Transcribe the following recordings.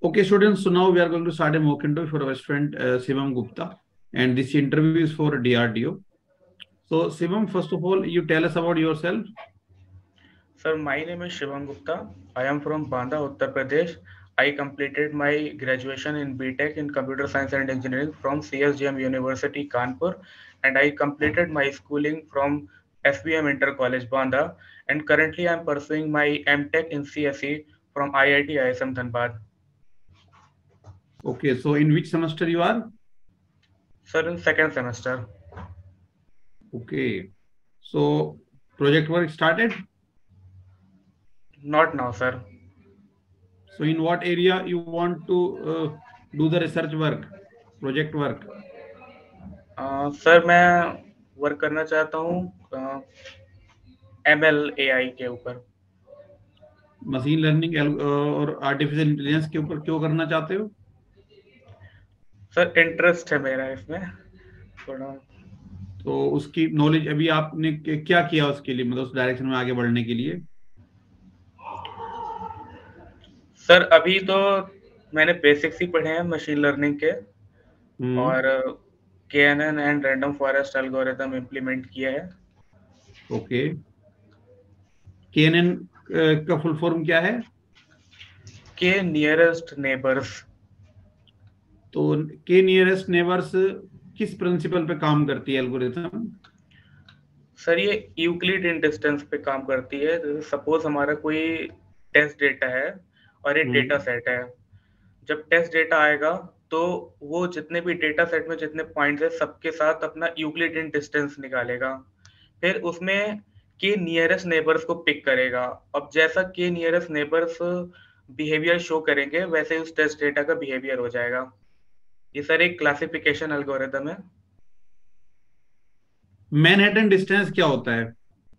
Okay, students, so now we are going to start a mock interview for our student Shivam Gupta, and this interview is for DRDO. So, Shivam, first of all, you tell us about yourself. Sir, my name is Shivam Gupta. I am from Banda, Uttar Pradesh. I completed my graduation in BTech in Computer Science and Engineering from CSGM University, Kanpur, and I completed my schooling from FBM Inter College, Banda, and currently I am pursuing my MTech in CSE from IIT ISM Dhanbad. Okay, so in which semester you are? Sir, in second semester. Okay, so project work started. Not now, sir. So, in what area you want to do the research work, project work? Sir मैं work करना चाहता हूँ ML AI के ऊपर। Machine learning और artificial intelligence के ऊपर क्यों करना चाहते हो? सर इंटरेस्ट है मेरा इसमें थोड़ा। तो उसकी नॉलेज अभी आपने क्या किया उसके लिए, मतलब उस डायरेक्शन में आगे बढ़ने के लिए? सर अभी तो मैंने बेसिक्स ही पढ़े हैं मशीन लर्निंग के, हम्म। और KNN and random forest algorithm implement किया है। ओके, केएनएन का फुल फॉर्म क्या है? के नियरेस्ट नेबर्स। तो के नियरेस्ट नेबर्स किस प्रिंसिपल पे काम करती है एल्गोरिथम? सर ये यूक्लिड इन डिस्टेंस पे काम करती है। सपोज हमारा कोई टेस्ट डेटा है और एक डेटा हम्म। सेट है। जब टेस्ट डेटा आएगा तो वो जितने भी डेटा सेट में जितने पॉइंट्स है सबके साथ अपना यूक्लिड इन डिस्टेंस निकालेगा, फिर उसमें के नियरेस्ट नेबर्स को पिक करेगा। अब जैसा के नियरेस्ट नेबर्स बिहेवियर शो करेंगे वैसे उस टेस्ट डेटा का बिहेवियर हो जाएगा। ये सर एक क्लासिफिकेशन एल्गोरिथम है। मैनहट्टन डिस्टेंस क्या होता है?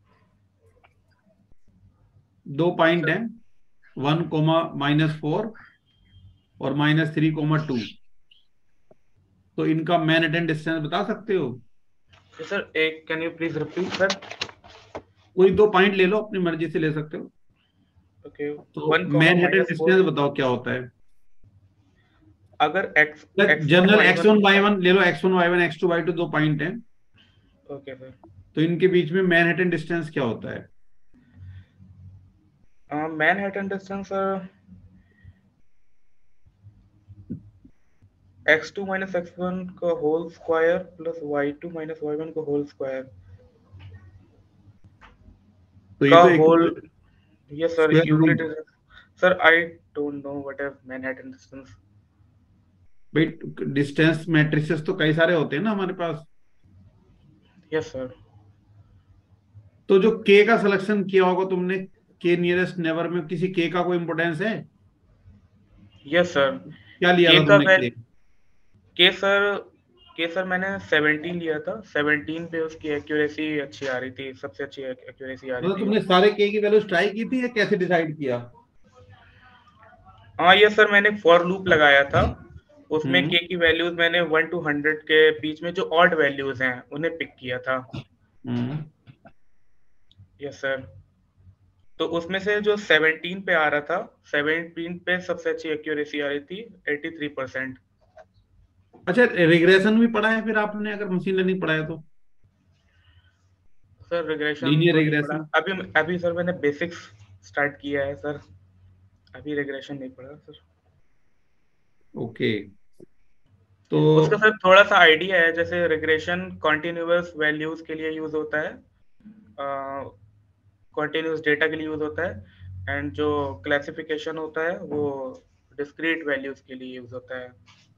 दो पॉइंट है, 1, -4 और -3, 2। तो इनका मैनहट्टन डिस्टेंस बता सकते हो? सर एक can you please repeat sir? कोई दो पॉइंट ले लो, अपनी मर्जी से ले सकते हो। ओके, तो 1 कॉमा मैनहट्टन माइनस डिस्टेंस 4। बताओ क्या होता है? अगर x1 general y1। x1 y1 ले लो, x1 y1 x2 y2 दो पॉइंट है, ओके सर। तो इनके बीच में मैनहट्टन डिस्टेंस क्या होता है? Manhattan distance sir x2 minus x1 का whole square plus y2 minus y1 का होल स्क्वायर तो ये का तो एक whole. Yes sir, square root. Euclid. Sir I don't know what is Manhattan distance. भाई, डिस्टेंस मैट्रिसेस तो कई सारे होते हैं ना हमारे पास। Yes sir. तो जो के का सिलेक्शन किया होगा तुमने, के नियरेस्ट नेबर में किसी के का कोई इंपोर्टेंस है? Yes sir. क्या लिया के था का तुमने वैल के? के सर के सर मैंने 17 लिया था। 17 पे उसकी एक्यूरेसी अच्छी आ रही थी, सबसे अच्छी एक्यूरेसी आ रही मतलब थी। तुमने सारे के की वैल्यूज ट्राई की थी या कैसे डिसाइड किया? हाँ यस सर, मैंने फॉर लूप लगाया था। उसमें हम्म। के की वैल्यूज मैंने 1 to 100 के बीच में जो ऑड वैल्यूज हैं उन्हें पिक किया था। हम्म। Yes sir. तो उसमें से जो 17 पे आ रहा था, 17 पे सबसे अच्छी एक्यूरेसी आ रही थी 83%। अच्छा, रिग्रेशन भी पढ़ा है फिर आपने, अगर मशीन लर्निंग पढ़ा है तो? सर रिग्रेशन लीनियर तो नहीं पढ़ा रिग्रेशन। अभी। अभी सर मैंने बेसिक्स स्टार्ट किया है सर, अभी रिग्रेशन नहीं पढ़ा सर। ओके, तो उसका सर थोड़ा सा आइडिया है, जैसे रिग्रेशन कॉन्टिन्यूअस वैल्यूज के लिए यूज होता है, कॉन्टिन्यूअस डेटा के लिए यूज होता है, एंड जो क्लासिफिकेशन होता है वो डिस्क्रीट वैल्यूज के लिए यूज होता है।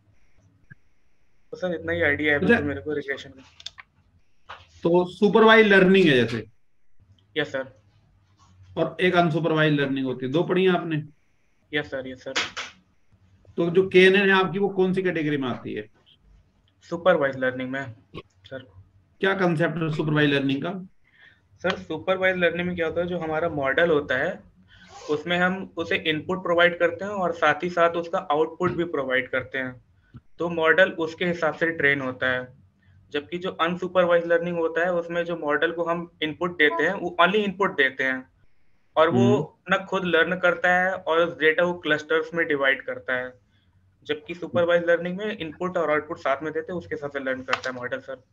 तो सर इतना ही आइडिया है अभी अच्छा, तो मेरे को रिग्रेशन का। तो सुपरवाइज लर्निंग है जैसे, यस सर। और एक अनसुपरवाइज लर्निंग होती है, दो पढ़ी हैं आपने? Yes sir. Yes sir. तो जो केएनएन है आपकी, वो कौन सी कैटेगरी में आती है? सुपरवाइज लर्निंग में सर। क्या कंसेप्ट है सुपरवाइज लर्निंग का? सर सुपरवाइज लर्निंग में क्या होता है, जो हमारा मॉडल होता है उसमें हम उसे इनपुट प्रोवाइड करते हैं और साथ ही साथ उसका आउटपुट भी प्रोवाइड करते हैं, तो मॉडल उसके हिसाब से ट्रेन होता है। जबकि जो अनसुपरवाइज लर्निंग होता है उसमें जो मॉडल को हम इनपुट देते हैं वो ओनली इनपुट देते हैं, और वो ना खुद लर्न करता है और उस डेटा को क्लस्टर्स में डिवाइड करता है, जबकि सुपरवाइज लर्निंग में इनपुट और आउटपुट साथ में देते हैं, उसके हिसाब से लर्न करता है मॉडल सर।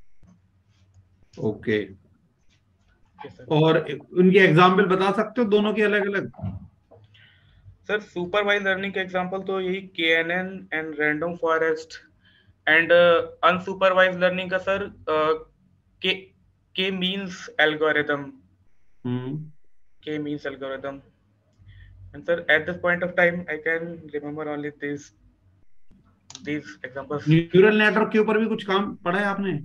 ओके, सर और उनके एग्जाम्पल बता सकते हो दोनों के अलग अलग? सर सुपरवाइज लर्निंग के एग्जांपल तो यही KNN and random forest, and unsupervise learning का sir K K means algorithm, K means algorithm. And sir, at this point of time, I can remember only these examples. Neural network के ऊपर भी कुछ काम पढ़ा है आपने?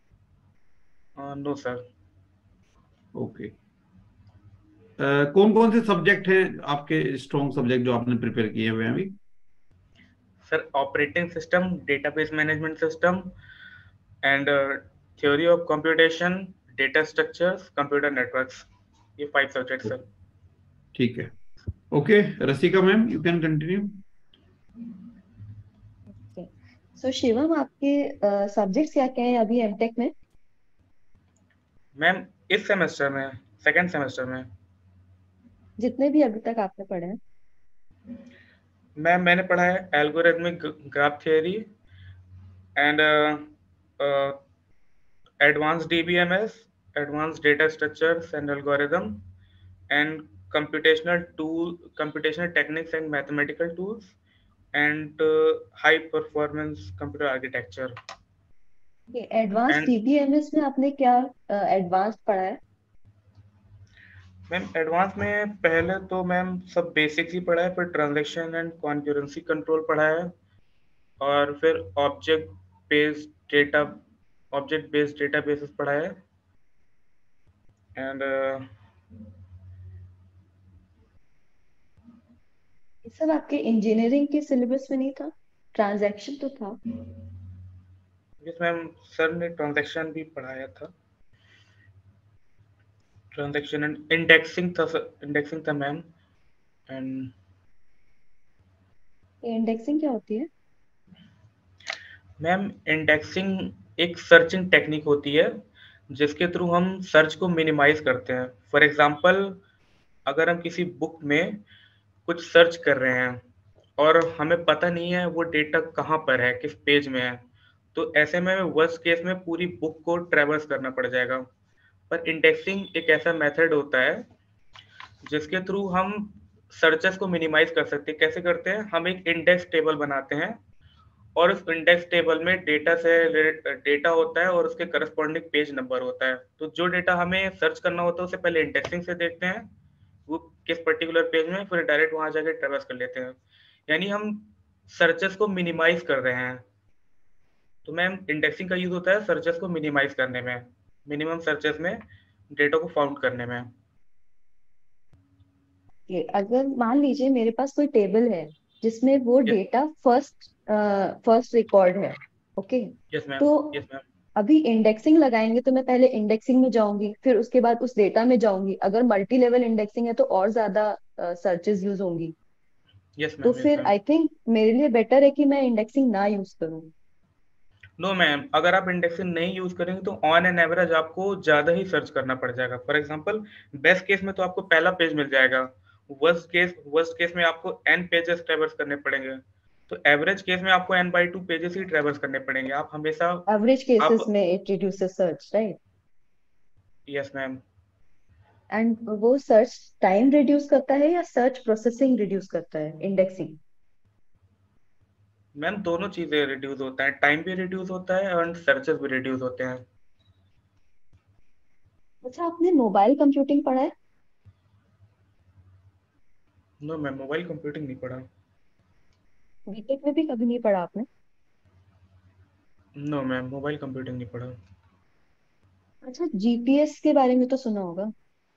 No sir. ओके, कौन कौन से सब्जेक्ट हैं आपके स्ट्रॉन्ग सब्जेक्ट जो आपने प्रिपेयर किए हुए हैं अभी? Sir operating system, database management system, and theory of computation, data structures, computer networks, ये 5 सब्जेक्ट सर। ठीक है, okay Rasika ma'am you can continue. So Shivam, आपके सब्जेक्ट्स क्या क्या है अभी एमटेक में? मैम इस सेमेस्टर में, सेकंड सेमेस्टर में जितने भी अभी तक आपने पढ़े हैं। मैम मैंने पढ़ा है algorithmic graph theory and advance DBMS, advance data structures and algorithm, and computational techniques and mathematical tools, and high performance computer architecture. Advance DBMS में आपने क्या एडवांस पढ़ा है? मैम एडवांस में पहले तो मैम सब बेसिक्स ही पढ़ा है, फिर ट्रांजैक्शन एंड कॉन्करेंसी कंट्रोल पढ़ा है, और फिर ऑब्जेक्ट बेस्ड डेटाबेसेस पढ़ा है, एंड सब आपके इंजीनियरिंग के सिलेबस में नहीं था? ट्रांजैक्शन तो था। यस मैम, सर ने ट्रांजैक्शन भी पढ़ाया था, ट्रांजैक्शन एंड इंडेक्सिंग था मैम। एंड इंडेक्सिंग क्या होती है? मैम इंडेक्सिंग एक सर्चिंग टेक्निक होती है जिसके थ्रू हम सर्च को मिनिमाइज करते हैं। फॉर एग्जांपल, अगर हम किसी बुक में कुछ सर्च कर रहे हैं और हमें पता नहीं है वो डेटा कहाँ पर है, किस पेज में है, तो ऐसे में वर्स्ट केस में पूरी बुक को ट्रैवर्स करना पड़ जाएगा। पर इंडेक्सिंग एक ऐसा मेथड होता है जिसके थ्रू हम सर्चेस को मिनिमाइज कर सकते हैं। कैसे करते हैं? हम एक इंडेक्स टेबल बनाते हैं और उस इंडेक्स टेबल में डेटा होता है और उसके करस्पॉन्डिंग पेज नंबर होता है। तो जो डेटा हमें सर्च करना होता है उसे पहले इंडेक्सिंग से देखते हैं वो किस पर्टिकुलर पेज में, फिर डायरेक्ट वहां जाके ट्रैवर्स कर लेते हैं। यानी हम सर्चेस को मिनिमाइज कर रहे हैं। तो मैम इंडेक्सिंग का यूज होता है सर्चेस को मिनिमाइज करने में, मिनिमम सर्चेस में डेटा को फाउंड करने में। अगर मान लीजिए मेरे पास कोई टेबल है जिसमें वो डेटा फर्स्ट रिकॉर्ड है, ओके? Yes ma'am. तो यस मैम। अभी इंडेक्सिंग लगाएंगे तो मैं पहले इंडेक्सिंग में जाऊंगी, फिर उसके बाद उस डेटा में जाऊंगी। अगर मल्टी लेवल इंडेक्सिंग है तो और ज्यादा सर्चेस यूज होंगी। Yes ma'am. तो फिर आई थिंक मेरे लिए बेटर है कि मैं इंडेक्सिंग ना यूज करूं। नो मैम, अगर आप इंडेक्सिंग नहीं यूज करेंगे तो ऑन एन एवरेज आपको ज्यादा ही सर्च करना पड़ जाएगा। फॉर एग्जांपल, बेस्ट केस में तो आपको पहला पेज मिल जाएगा, वर्स्ट केस में आपको n पेजेस ट्रैवर्स करने पड़ेंगे, तो एवरेज केस में आपको n/2 पेजेस ही ट्रैवर्स करने पड़ेंगे। आप हमेशा एवरेज केसेस में it reduces search, right? Yes ma'am. And वो सर्च टाइम रिड्यूस करता है या सर्च प्रोसेसिंग रिड्यूस करता है इंडेक्सिंग? मैम दोनों चीजें रिड्यूस होता है, टाइम भी रिड्यूस होता है और सर्चेस भी रिड्यूस होते हैं। अच्छा, आपने मोबाइल कंप्यूटिंग पढ़ा है? नो मैम, मोबाइल कंप्यूटिंग नहीं पढ़ा। बीटेक में भी कभी नहीं पढ़ा आपने? नो मैम, मोबाइल कंप्यूटिंग नहीं पढ़ा। अच्छा, जीपीएस के बारे में तो सुना होगा।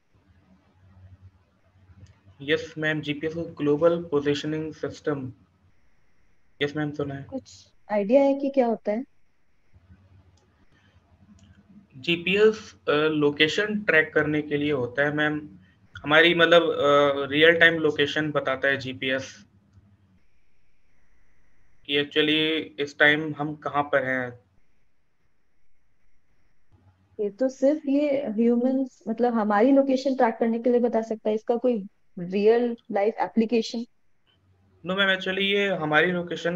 यस मैम, जीपीएस को global positioning system. Yes ma'am, सुना है। कुछ आइडिया है कि क्या होता है? जीपीएस लोकेशन ट्रैक करने के लिए होता है मैम। हमारी मतलब रियल टाइम लोकेशन बताता है जीपीएस कि एक्चुअली इस टाइम हम कहाँ पर हैं। ये तो सिर्फ ये ह्यूमंस मतलब हमारी लोकेशन ट्रैक करने के लिए बता सकता है, इसका कोई real life application? No ma'am, actually ये हमारी लोकेशन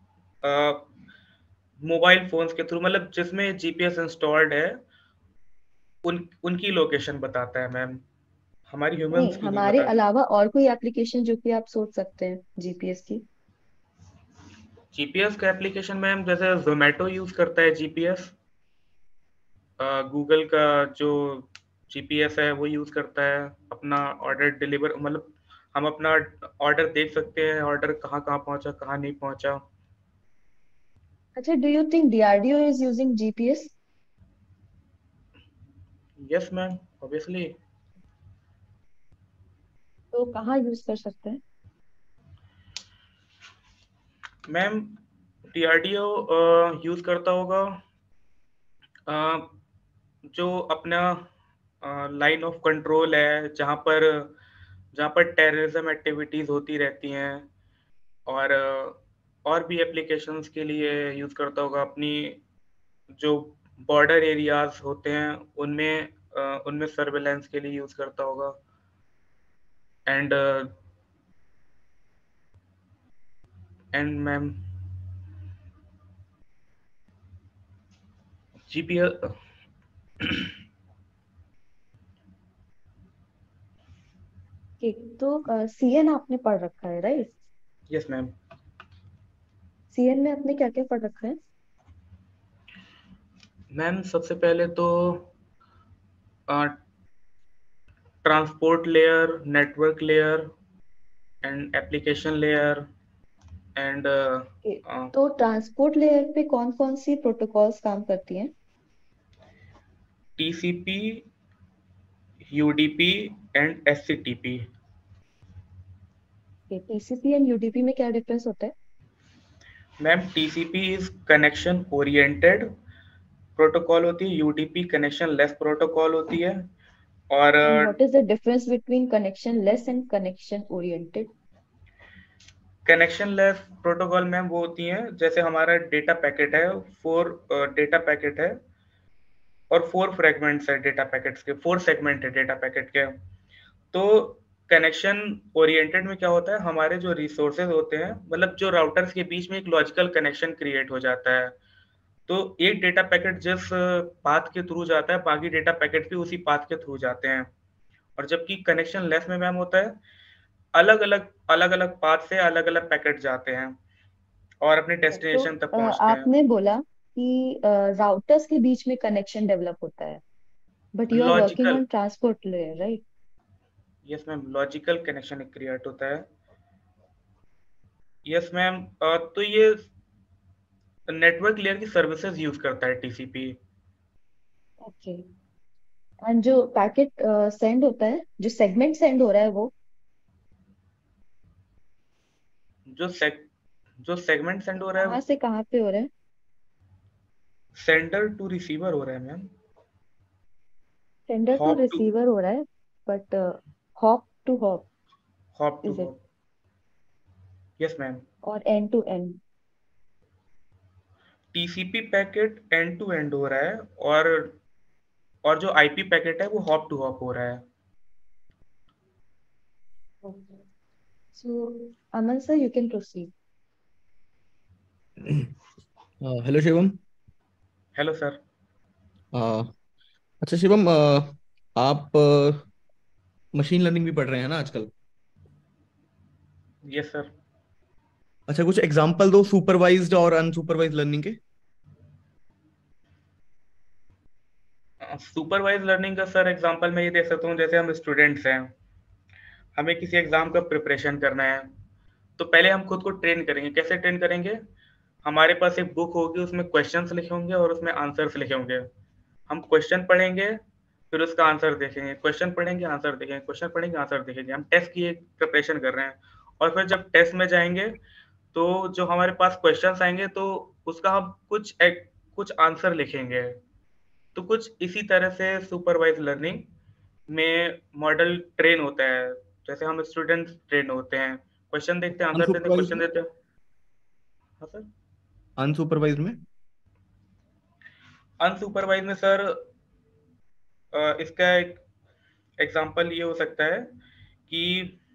मोबाइल फोन्स के थ्रू, मतलब जिसमें जीपीएस इंस्टॉल्ड है उनकी लोकेशन बताता है मैम, हमारी ह्यूमंस नहीं, की नहीं हमारे बताता। अलावा और कोई एप्लीकेशन जो कि आप सोच सकते हैं जीपीएस की? जीपीएस का एप्लीकेशन मैम, जैसे जोमेटो यूज करता है जीपीएस, गूगल का जो जीपीएस है वो यूज करता है अपना ऑर्डर डिलीवर, मतलब हम अपना ऑर्डर देख सकते हैं, ऑर्डर कहाँ कहाँ पहुंचा कहाँ नहीं पहुंचा। अच्छा, do you think DRDO is using GPS? Yes ma'am, obviously. तो कहाँ यूज कर सकते हैं? मैम डीआरडीओ यूज करता होगा जो अपना लाइन ऑफ कंट्रोल है, जहाँ पर टेररिज्म एक्टिविटीज होती रहती हैं, और और भी एप्लीकेशंस के लिए यूज करता होगा अपनी जो बॉर्डर एरियाज होते हैं उनमें, उनमें सर्वेलेंस के लिए यूज करता होगा। And and ma'am GPS. ठीक, तो सीएन आपने पढ़ रखा है, राइट? Yes ma'am. सीएन में आपने क्या क्या पढ़ रखा है? मैम सबसे पहले तो transport layer, network layer and application layer and Okay, तो ट्रांसपोर्ट लेयर पे कौन कौन सी प्रोटोकॉल्स काम करती हैं? TCP, UDP and SCTP. TCP and UDP में क्या डिफरेंस होता है? Ma'am TCP is connection oriented protocol होती है, यूडीपी कनेक्शन लेस प्रोटोकॉल होती है। और and what is the difference between connectionless and connection oriented? Connectionless protocol ma'am वो होती हैं, जैसे हमारा डेटा पैकेट है, 4 डेटा पैकेट है और 4 फ्रेगमेंट्स है डेटा पैकेट्स के, 4 सेगमेंट है डेटा पैकेट के। तो कनेक्शन ओरिएंटेड में क्या होता है, हमारे जो रिसोर्सेज होते हैं, मतलब जो राउटर्स के बीच में एक लॉजिकल कनेक्शन क्रिएट हो जाता है। तो एक डेटा पैकेट जिस पाथ के थ्रू जाता है, बाकी डेटा पैकेट भी उसी पाथ के थ्रू जाते हैं। और जबकि कनेक्शन लेस में मैम होता है, अलग अलग पाथ से अलग अलग पैकेट जाते हैं और अपने तो डेस्टिनेशन तक पहुंचते हैं। आपने बोला कि राउटर्स के बीच में कनेक्शन डेवलप होता है, but you are working logical, on transport layer, right? Yes ma'am, logical connection create होता है। यस मैम, तो ये नेटवर्क लेयर की सर्विसेज यूज करता है टीसीपी। ओके। एंड जो पैकेट सेंड होता है, जो सेगमेंट सेंड हो रहा है, वो जो सेग जो सेगमेंट सेंड हो रहा है, कहाँ से कहाँ पे हो रहा है? सेंडर टू रिसीवर हो रहा है ma'am. Sender to hop to receiver हो रहा है, but hop to hop hop to is it? Hop. Yes ma'am, और end to end? TCP packet end to end हो रहा है, और जो आईपी पैकेट है वो हॉप टू हॉप हो रहा है। So Aman sir, you can proceed. Hello Shivam. Hello sir. अच्छा शिवम, आप मशीन लर्निंग भी पढ़ रहे हैं ना आजकल? Yes sir. अच्छा, कुछ एग्जांपल दो सुपरवाइज्ड और अनसुपरवाइज्ड लर्निंग के। सुपरवाइज लर्निंग का सर एग्जांपल मैं ये दे सकता हूँ, जैसे हम स्टूडेंट्स हैं, हमें किसी एग्जाम का प्रिपरेशन करना है, तो पहले हम खुद को ट्रेन करेंगे। कैसे ट्रेन करेंगे? हमारे पास एक बुक होगी, उसमें क्वेश्चंस लिखे होंगे और उसमें आंसर्स लिखे होंगे। हम क्वेश्चन पढ़ेंगे, फिर उसका आंसर देखेंगे, क्वेश्चन पढ़ेंगे, आंसर देखेंगे, क्वेश्चन पढ़ेंगे, आंसर देखेंगे। हम टेस्ट की एक प्रिपरेशन कर रहे हैं, और फिर जब टेस्ट में जाएंगे तो जो हमारे पास क्वेश्चंस आएंगे तो उसका हम कुछ आंसर लिखेंगे। तो कुछ इसी तरह से सुपरवाइज लर्निंग में मॉडल ट्रेन होता है, जैसे हम स्टूडेंट ट्रेन होते हैं, क्वेश्चन देखते हैं, आंसर देते हैं, अनसुपरवाइज्ड क्वेश्चन में? देते हैं। हाँ सर। अनसुपरवाइज्ड में? अनसुपरवाइज में सर इसका एक एग्जांपल ये हो सकता है कि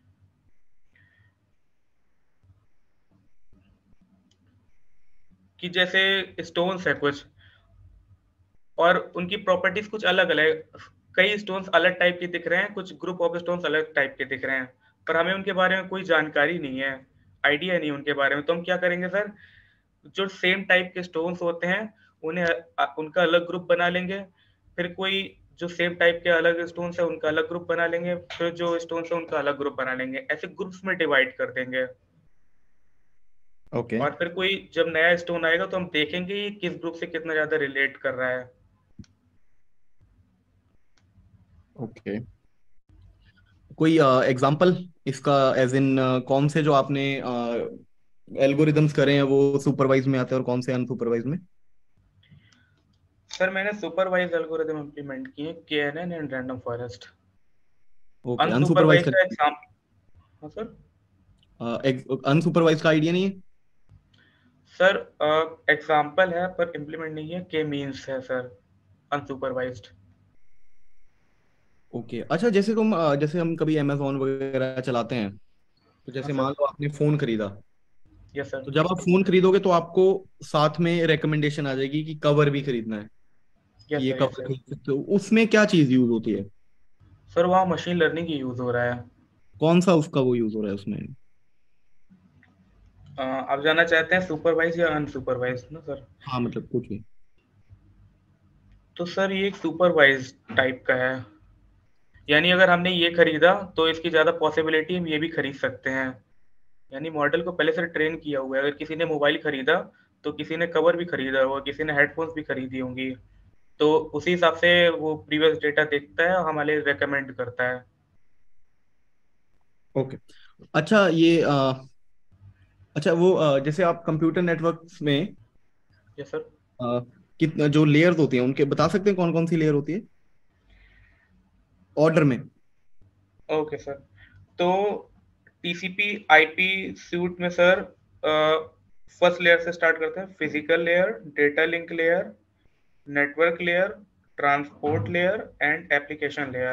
जैसे स्टोन्स है कुछ और उनकी प्रॉपर्टीज कुछ अलग अलग, कई स्टोन्स अलग टाइप के दिख रहे हैं, कुछ ग्रुप ऑफ स्टोन्स अलग टाइप के दिख रहे हैं, पर हमें उनके बारे में कोई जानकारी नहीं है, आइडिया नहीं उनके बारे में। तो हम क्या करेंगे सर, जो सेम टाइप के स्टोन्स होते हैं उन्हें उनका अलग ग्रुप बना लेंगे, फिर कोई जो सेम टाइप के अलग स्टोन्स है उनका अलग ग्रुप बना लेंगे, फिर जो स्टोन्स है उनका अलग ग्रुप बना लेंगे, ऐसे ग्रुप्स में डिवाइड कर देंगे। ओके और फिर कोई जब नया स्टोन आएगा तो हम देखेंगे ये किस ग्रुप से कितना ज्यादा रिलेट कर रहा है। ओके, कोई एग्जांपल इसका, एज इन कौन से जो आपने एल्गोरिदम्स करे हैं वो सुपरवाइज में आते हैं और कौन से अनसुपरवाइज में? सर मैंने सुपरवाइज एल्गोरिदम इम्प्लीमेंट किए, KNN and random forest. Okay, unsupervise unsupervise का एग्जाम, हाँ सर। अनसुपरवाइज का आइडिया नहीं है? सर एग्जाम्पल है पर इम्प्लीमेंट नहीं है, के मीन्स है सर अनसुपरवाइज्ड। ओके, अच्छा, जैसे हम कभी अमेजोन वगैरह चलाते हैं, तो हाँ जैसे मान सर। लो आपने फोन खरीदा, यस सर। तो जब आप फोन खरीदोगे तो आपको साथ में रिकमेंडेशन आ जाएगी कि कवर भी खरीदना है, कि यस ये सर। Yes cover sir. खरीद सकते हो। उसमें क्या चीज यूज होती है? सर वहाँ मशीन लर्निंग की यूज हो रहा है। कौन सा उसका वो यूज हो रहा है उसमें? आप जानना चाहते हैं सुपरवाइज या अनसुपरवाइज ना सर? हाँ, मतलब कुछ भी। तो सर ये एक सुपरवाइज टाइप का है, यानी अगर हमने ये खरीदा तो इसकी ज्यादा पॉसिबिलिटी हम ये भी खरीद सकते हैं, यानी मॉडल को पहले से ट्रेन किया हुआ है। अगर किसी ने मोबाइल खरीदा तो किसी ने कवर भी खरीदा होगा, किसी ने हेडफोन्स भी खरीदी होंगी, तो उसी हिसाब से वो प्रीवियस डेटा देखता है और हमारे रेकमेंड करता है। ओके, अच्छा, अच्छा, वो जैसे आप कंप्यूटर नेटवर्क्स में यस सर। कितना जो लेयर्स होती हैं उनके बता सकते हैं कौन कौन सी लेयर होती है ऑर्डर में? Okay sir. तो टीसीपी आईपी सूट में सर फर्स्ट लेयर से स्टार्ट करते हैं, physical layer, data link layer, network layer, transport layer and application layer.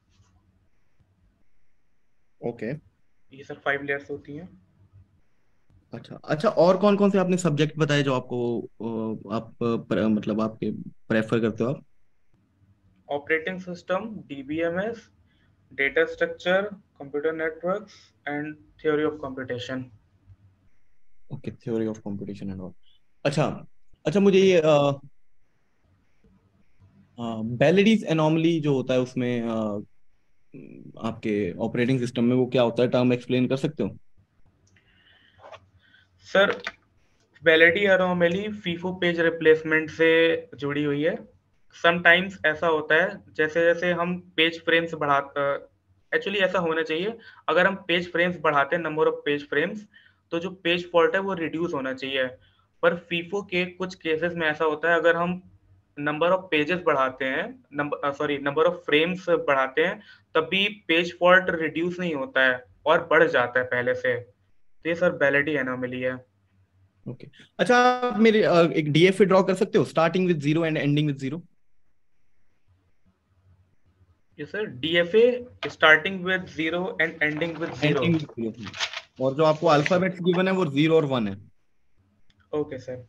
Okay, ये सब 5 लेयर्स होती हैं। अच्छा अच्छा, और कौन कौन से आपने सब्जेक्ट बताए जो आपको मतलब आपके प्रेफर करते हो आप? Operating system, DBMS, data structure, computer networks and theory of computation. Okay, theory of computation and all. अच्छा अच्छा, मुझे ये बेलिडीज एनॉमली जो होता है उसमें आपके ऑपरेटिंग सिस्टम में वो क्या होता है, टर्म एक्सप्लेन कर सकते हो? Sir Belady anomaly FIFO page replacement से जुड़ी हुई है। समटाइम्स ऐसा होता है जैसे जैसे हम पेज फ्रेम्स एक्चुअली ऐसा होना चाहिए, अगर हम पेज फ्रेम्स बढ़ाते हैं, नंबर ऑफ पेज फ्रेम्स, तो जो पेज फॉल्ट है वो रिड्यूस होना चाहिए। पर फीफो के कुछ केसेस में ऐसा होता है, अगर हम नंबर ऑफ पेजेस बढ़ाते हैं, नंबर ऑफ फ्रेम्स बढ़ाते हैं, तब भी पेज फॉल्ट रिड्यूस नहीं होता है और बढ़ जाता है पहले से। तो ये सर वैलिडी एनोमली है। ओके, अच्छा, आप मेरे एक डीएफए ड्रॉ कर सकते हो starting with zero and ending with zero? ये sir DFA starting with zero and ending with zero. Ending with zero, और जो आपको ओके सर। अल्फाबेट्स गिवन है वो 0 और 1 है। Okay sir.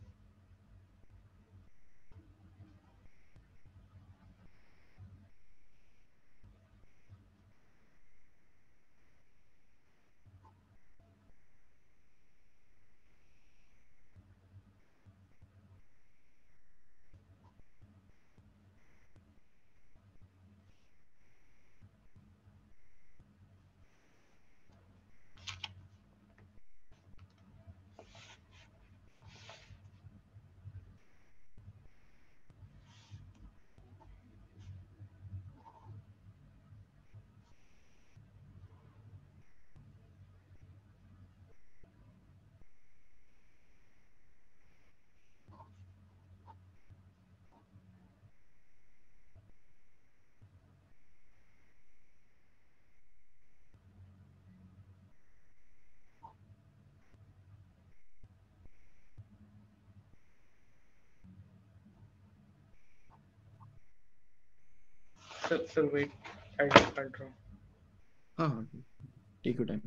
Sir, wait. I'll draw. हाँ हाँ, take your time.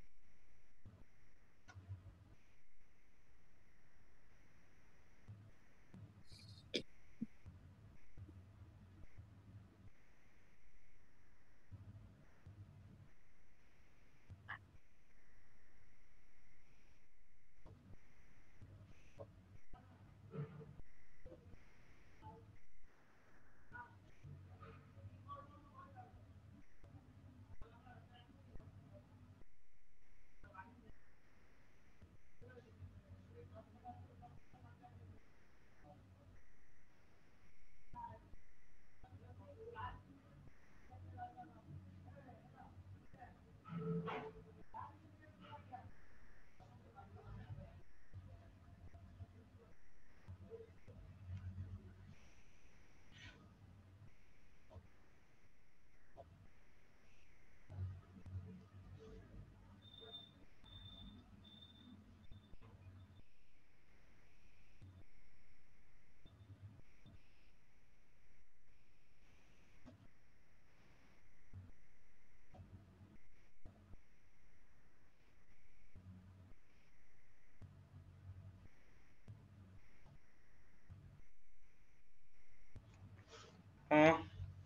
Uh,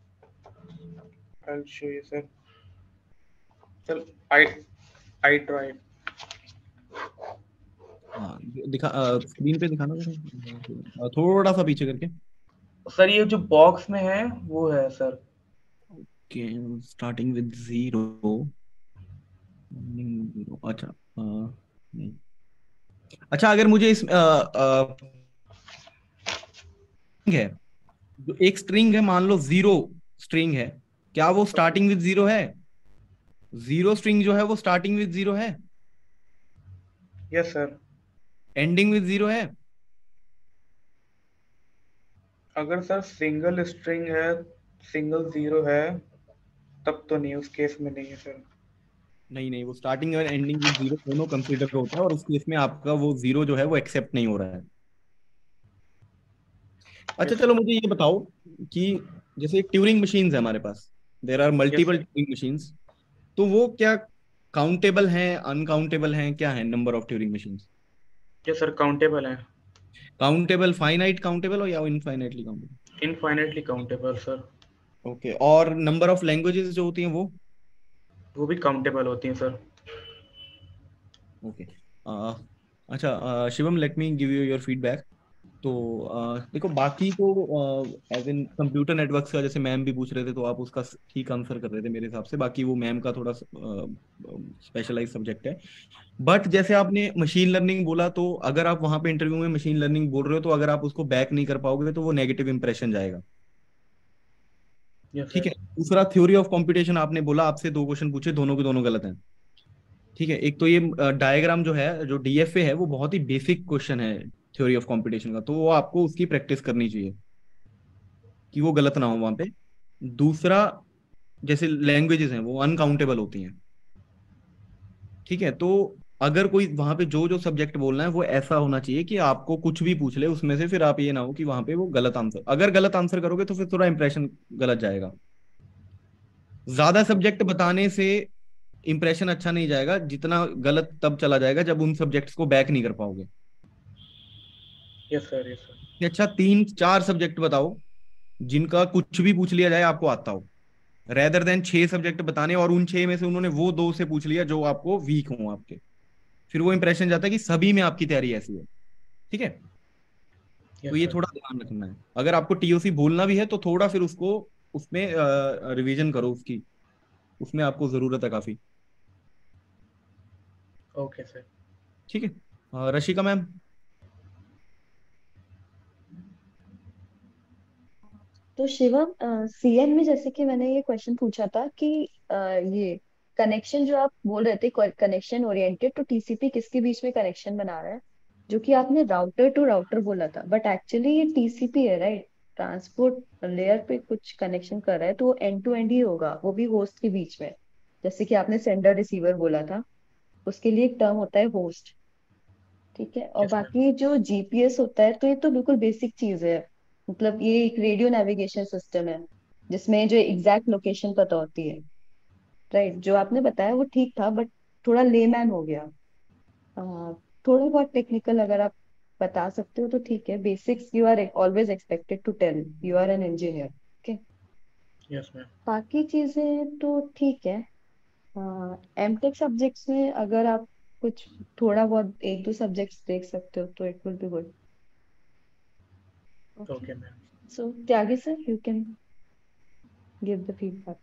I'll show you, sir. Sir, I draw it. हाँ दिखा, स्क्रीन पे दिखाना जरा, थोड़ा सा पीछे करके। सर ये जो बॉक्स में है वो है sir. Okay, starting with zero, अच्छा नहीं। अच्छा, अगर मुझे इस है, जो एक स्ट्रिंग है, मान लो जीरो स्ट्रिंग है, क्या वो स्टार्टिंग विद जीरो है? जीरो स्ट्रिंग जो है वो स्टार्टिंग विद जीरो है? Yes sir. Ending with zero है? अगर सर सिंगल स्ट्रिंग है, सिंगल जीरो है, तब तो नहीं, उस केस में नहीं है सर। नहीं नहीं, वो स्टार्टिंग और एंडिंग विद जीरो दोनों कंसीडर होता है, और उस केस में आपका वो जीरो जो है वो एक्सेप्ट नहीं हो रहा है। अच्छा Yes, चलो, मुझे ये बताओ कि जैसे ट्यूरिंग मशीन्स है हमारे पास, there are yes multiple sir. Turing machines, तो वो क्या काउंटेबल हैं, अनकाउंटेबल हैं, क्या है number of Turing machines? Yes sir, countable है। काउंटेबल, फाइनाइट काउंटेबल हो या infinitely countable? Infinitely countable sir. Okay, और नंबर ऑफ लैंग्वेजेस जो होती हैं वो भी काउंटेबल होती हैं सर। ओके। अच्छा Shivam, let me give you your feedback. तो देखो, बाकी तो एज इन कंप्यूटर नेटवर्क्स का जैसे मैम भी पूछ रहे थे, तो आप उसका ठीक आंसर कर रहे थे मेरे हिसाब से, बाकी वो मैम का थोड़ा स्पेशलाइज सब्जेक्ट है। बट जैसे आपने मशीन लर्निंग बोला, तो अगर आप वहां पे इंटरव्यू में मशीन लर्निंग बोल रहे हो, तो अगर आप उसको बैक नहीं कर पाओगे तो वो नेगेटिव इंप्रेशन जाएगा। यस ठीक सर। है। दूसरा, थ्योरी ऑफ कंप्यूटेशन आपने बोला, आपसे दो क्वेश्चन पूछे, दोनों के दोनों गलत हैं। ठीक है, एक तो ये डायग्राम जो है, जो डीएफए है, वो बहुत ही बेसिक क्वेश्चन है थ्योरी ऑफ कंप्यूटेशन का, तो वो आपको उसकी प्रैक्टिस करनी चाहिए कि वो गलत ना हो वहां पे। दूसरा, जैसे लैंग्वेजेस हैं वो अनकाउंटेबल होती हैं। ठीक है, तो अगर कोई वहां पे जो जो सब्जेक्ट बोलना है वो ऐसा होना चाहिए कि आपको कुछ भी पूछ ले उसमें से, फिर आप ये ना हो कि वहां पे वो गलत आंसर, अगर गलत आंसर करोगे तो फिर थोड़ा इंप्रेशन गलत जाएगा। ज्यादा सब्जेक्ट बताने से इंप्रेशन अच्छा नहीं जाएगा, जितना गलत तब चला जाएगा जब उन सब्जेक्ट्स को बैक नहीं कर पाओगे। Yes sir. Yes sir. अच्छा, तीन चार सब्जेक्ट बताओ जिनका कुछ भी पूछ लिया जाए आपको आता हो, रेदर देन छह सब्जेक्ट बताने और उन छह में से उन्होंने वो दो से पूछ लिया जो आपको वीक हो आपके, फिर वो इंप्रेशन जाता है कि सभी में आपकी तैयारी ऐसी है। ठीक है, तो यस ये सर। थोड़ा ध्यान रखना है। अगर आपको टीओसी बोलना भी है तो थोड़ा फिर उसको उसमें रिवीजन करो उसकी, उसमें आपको जरूरत है काफी। Okay sir. ठीक है, रशिका मैम। तो शिवम, सीएम में जैसे कि मैंने ये क्वेश्चन पूछा था कि ये कनेक्शन जो आप बोल रहे थे, कनेक्शन ओरिएंटेड, तो टीसीपी किसके बीच में कनेक्शन बना रहा है? जो कि आपने राउटर टू राउटर बोला था, बट एक्चुअली ये टीसीपी है, राइट? ट्रांसपोर्ट लेयर पे कुछ कनेक्शन कर रहा है, तो वो एंड टू एंड ही होगा, वो भी होस्ट के बीच में। जैसे कि आपने सेंडर रिसीवर बोला था, उसके लिए एक टर्म होता है होस्ट। ठीक है, और यस सर। बाकी जो जीपीएस होता है, तो ये तो बिल्कुल बेसिक चीज है। मतलब ये एक रेडियो नेविगेशन सिस्टम है। जिसमें जो एग्जैक्ट लोकेशन पता होती है, राइट। जो आपने बताया वो ठीक था, बट थोड़ा लेमैन हो गया। थोड़ा बहुत टेक्निकल अगर आप बता सकते हो तो ठीक है। Basics you are always expected to tell, you are an engineer, okay. Yes ma'am. बाकी चीजें तो ठीक है। एमटेक सब्जेक्ट्स में अगर आप कुछ थोड़ा बहुत एक दो सब्जेक्ट्स देख सकते हो तो it will be good. Okay, okay ma'am. So Tyagi sir, you can give the feedback.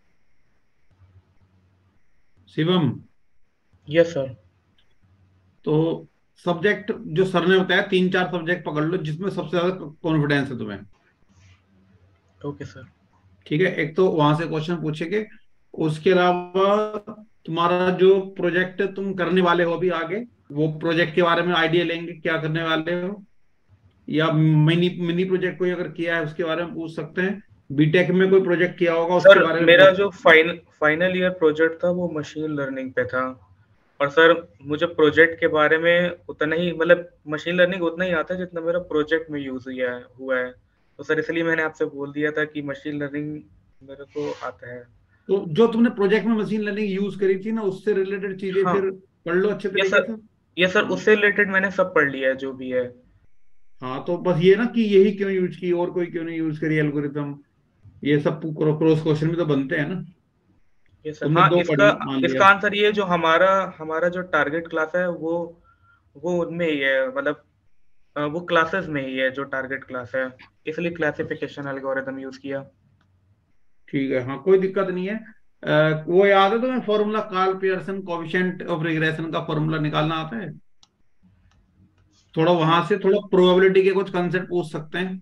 Shivam, yes sir. तो सब्जेक्ट जो सर ने बताया 3-4 सब्जेक्ट पकड़ लो जिसमें सबसे ज्यादा कॉन्फिडेंस है तुम्हें। Okay sir. ठीक है, एक तो वहां से क्वेश्चन पूछेंगे। उसके अलावा तुम्हारा जो प्रोजेक्ट तुम करने वाले हो अभी आगे, वो प्रोजेक्ट के बारे में आइडिया लेंगे क्या करने वाले हो, या मिनी मिनी प्रोजेक्ट कोई अगर किया है उसके बारे में पूछ सकते हैं। बीटेक में कोई प्रोजेक्ट किया होगा उसके सर बारे में मेरा पूछ। जो फाइनल ईयर प्रोजेक्ट था वो मशीन लर्निंग पे था। और सर मुझे प्रोजेक्ट के बारे में उतना ही, मतलब मशीन लर्निंग उतना ही आता है जितना मेरा प्रोजेक्ट में यूज हुआ है। तो सर इसलिए मैंने आपसे बोल दिया था कि मशीन लर्निंग मेरे को आता है। तो जो तुमने प्रोजेक्ट में मशीन लर्निंग यूज करी थी ना, उससे रिलेटेड चीजें हाँ। फिर पढ़ लो अच्छे ये तरीके सर से। ये सर हाँ, उससे रिलेटेड मैंने सब पढ़ लिया है जो भी है। हाँ, तो बस ये ना कि यही क्यों यूज की और कोई क्यों नहीं यूज करी एल्गोरिथम, ये सब क्रॉस क्वेश्चन भी तो बनते हैं ना। ये सर, तुमने हाँ, दो पढ़ इसका मान लिया। इसका आंसर ये, जो हमारा हमारा जो टारगेट क्लास है वो उनमें ही है, मतलब वो क्लासेस में ही है जो टारगेट क्लास है। इसलिए क्लासिफिकेशन एल्गोरिथम यूज किया। ठीक है, हाँ, कोई दिक्कत नहीं है। वो याद है तुम्हें formula, Karl Pearson coefficient of regression का फॉर्मूला निकालना आता है? थोड़ा वहां से थोड़ा प्रोबेबिलिटी के कुछ कंसेप्ट पूछ सकते हैं।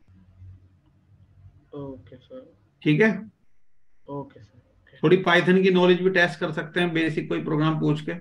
Okay sir. ठीक है, ओके सर। ओके। थोड़ी पाइथन की नॉलेज भी टेस्ट कर सकते हैं, बेसिक कोई प्रोग्राम पूछ के।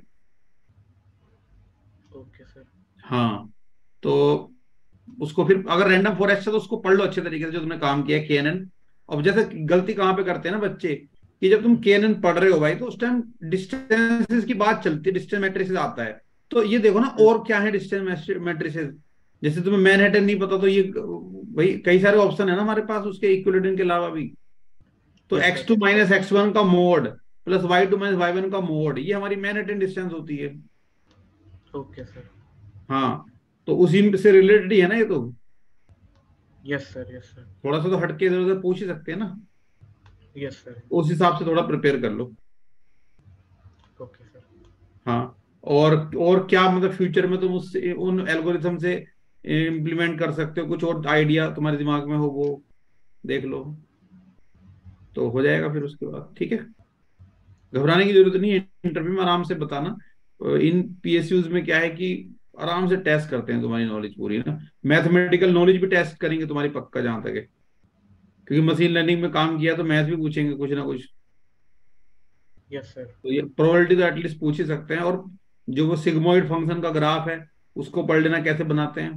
Okay sir. हाँ, तो उसको फिर अगर रैंडम फॉरेस्ट है तो उसको पढ़ लो अच्छे तरीके से जो तुमने काम किया है केएनएन। अब जैसे गलती कहाँ पे करते हैं ना बच्चे, कि जब तुम केएनएन पढ़ रहे हो भाई तो उस टाइम डिस्टेंसेस की बात चलती है, डिस्टेंस मैट्रिसेस आता है। तो ये देखो ना और क्या है डिस्टेंस मैट्रिसेस। जैसे तुम्हें मैनहट्टन नहीं पता तो ये भाई कई सारे ऑप्शन है ना हमारे पास उसके इक्विलेटरल के अलावा भी। तो yes x sir. Two minus x one का mod plus y two minus y one का मोड, ये हमारी मैनहट्टन डिस्टेंस होती है। Okay sir. हाँ, तो उसी से रिलेटेड ही है ना ये तो। Yes sir. Yes sir. थोड़ा सा तो हटके इधर उधर पूछ ही सकते हैं ना। Yes sir. उस हिसाब से थोड़ा प्रिपेयर कर लो। Okay sir. हाँ, और क्या मतलब फ्यूचर में तुम उससे उन एल्गोरिथम से इम्प्लीमेंट कर सकते हो, कुछ और आइडिया तुम्हारे दिमाग में हो वो देख लो, तो हो जाएगा फिर उसके बाद। ठीक है, घबराने की जरूरत नहीं है, इंटरव्यू में आराम से बताना। इन पीएसयूज में क्या है कि आराम से टेस्ट करते हैं तुम्हारी नॉलेज पूरी ना। मैथमेटिकल नॉलेज भी टेस्ट करेंगे तुम्हारी पक्का जहां तक है, क्योंकि मशीन लर्निंग में काम किया तो मैथ भी पूछेंगे कुछ ना कुछ। Yes sir. तो ये प्रोबेबिलिटी तो एटलीस्ट पूछ ही सकते हैं। और जो वो सिग्मोइड फंक्शन का ग्राफ है उसको पढ़ लेना कैसे बनाते हैं।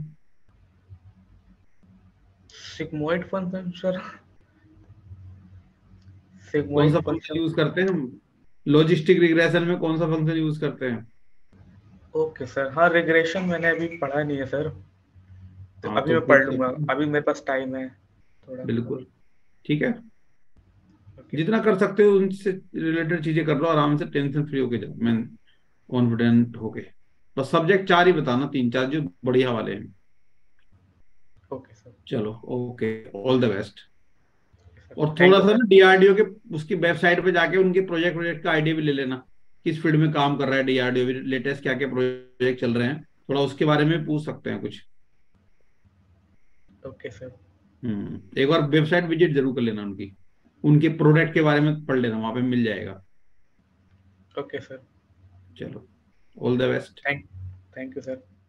Sigmoid function sir. कौन सा सिग्मोइड फंक्शन फंक्शन। यूज करते हैं हम लॉजिस्टिक रिग्रेशन में, कौन सा फंक्शन यूज करते हैं? ओके सर, हाँ, रिग्रेशन मैंने अभी पढ़ा नहीं है सर। तो हाँ, अभी तो मैं पढ़ पूछ लूंगा, सकते हैं। अभी मेरे पास टाइम है थोड़ा। बिल्कुल, ठीक है, ओके। जितना कर सकते हो उनसे रिलेटेड चीजें कर लो आराम से, टेंशन फ्री होके जाओ, मैं कॉन्फिडेंट होके। बस सब्जेक्ट 4 ही बताना, 3-4 जो बढ़िया वाले हैं। Okay sir. चलो, okay, all the best. Sir और थैंक थोड़ा यू सा सर। ना डीआरडीओ के उसकी वेबसाइट पे जाके उनके प्रोजेक्ट प्रोजेक्ट का आइडिया भी ले लेना, किस फील्ड में काम कर रहा है डीआरडीओ, लेटेस्ट क्या क्या प्रोजेक्ट चल रहे हैं, थोड़ा उसके बारे में पूछ सकते हैं कुछ। Okay sir. एक बार वेबसाइट विजिट जरूर कर लेना उनकी, उनके प्रोडक्ट के बारे में पढ़ लेना, वहां पे मिल जाएगा। Okay sir. चलो, all the best. Thank thank you sir.